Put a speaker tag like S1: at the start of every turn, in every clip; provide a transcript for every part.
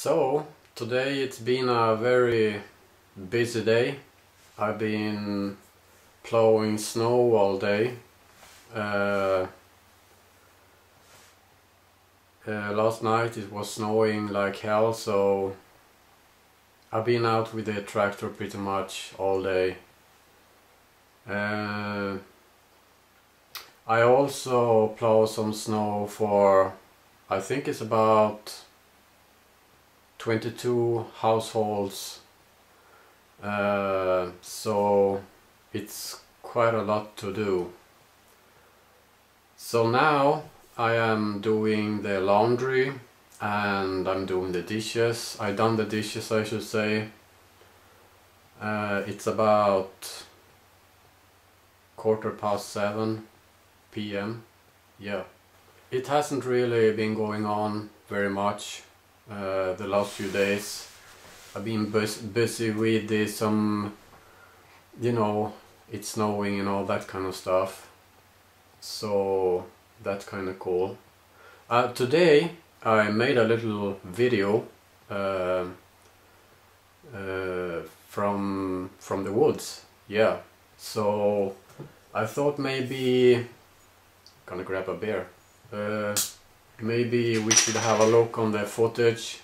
S1: So, today it's been a very busy day. I've been plowing snow all day. Last night it was snowing like hell, so I've been out with the tractor pretty much all day. I also plow some snow for, I think it's about 22 households, so it's quite a lot to do. So now I am doing the laundry and I'm doing the dishes. I done the dishes, I should say. It's about 7:15 p.m. Yeah, it hasn't really been going on very much the last few days. I've been busy with some, you know, it's snowing and all that kind of stuff, so that's kind of cool. Today I made a little video from the woods. Yeah, so I thought maybe gonna grab a beer. Maybe we should have a look on the footage.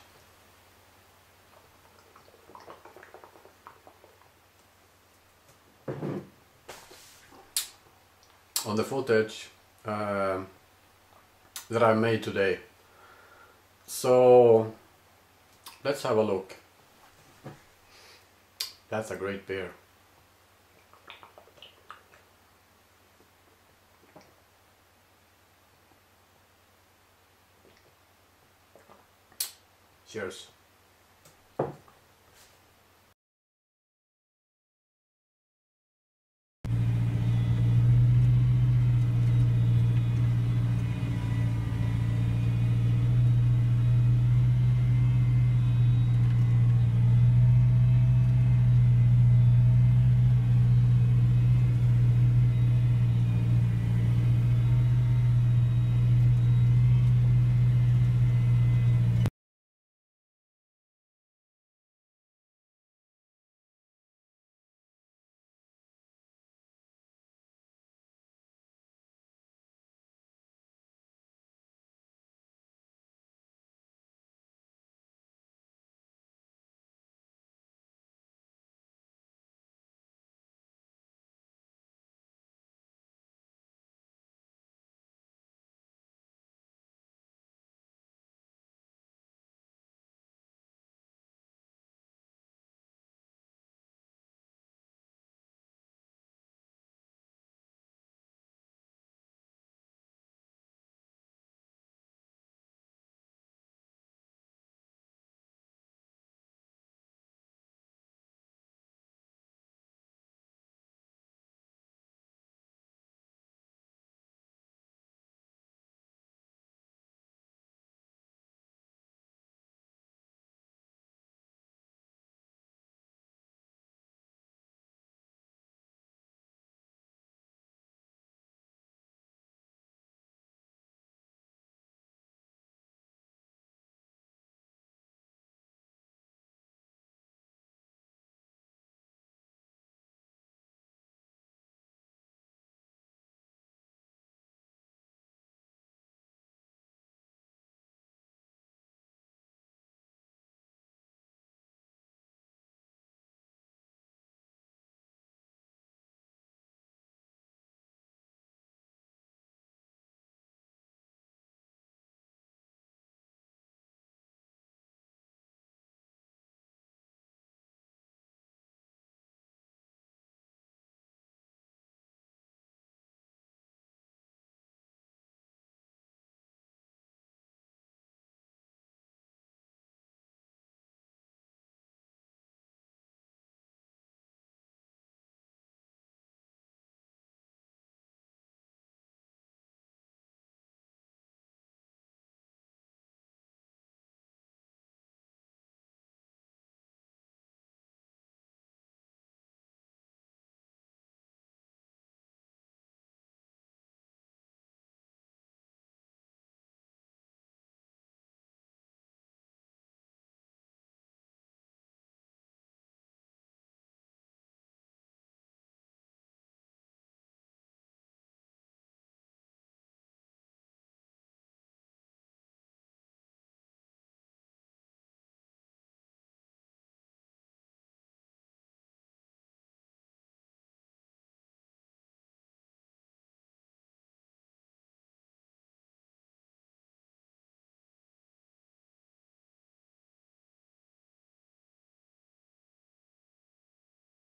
S1: On the footage that I made today. So let's have a look. That's a great beer. Cheers.